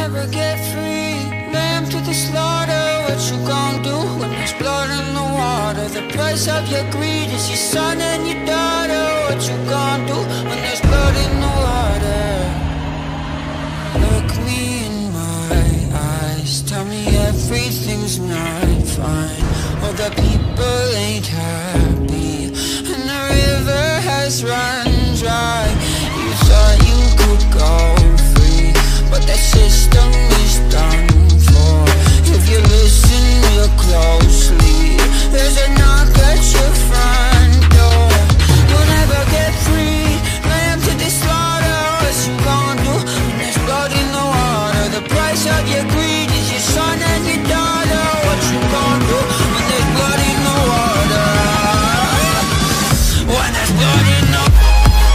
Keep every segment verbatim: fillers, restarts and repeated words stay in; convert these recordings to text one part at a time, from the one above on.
never get free. Lamb to the slaughter, what you gon' do when there's blood in the water? The price of your greed is your son and your daughter. What you gon' do when there's blood in the water? Look me in my eyes, tell me everything's not fine. All the people ain't happy, and the river has run dry. You thought you could go free, but that system is done for. If you listen real closely, there's a knock at your front door. You'll never get free, lamb to the slaughter. What you gon' do when there's blood in the water? The price of your greed is your son and your daughter. What you gon' do when there's blood in the water? When there's blood in the water.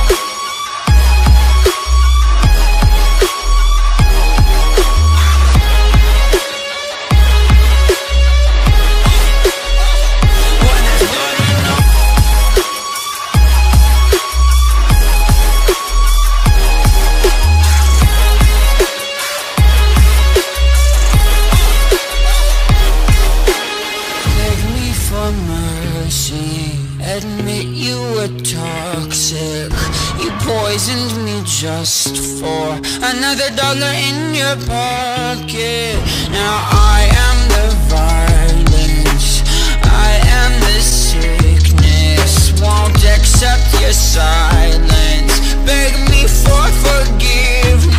Admit you were toxic. You poisoned me just for another dollar in your pocket. Now I am the violence, I am the sickness. Won't accept your silence, beg me for forgiveness.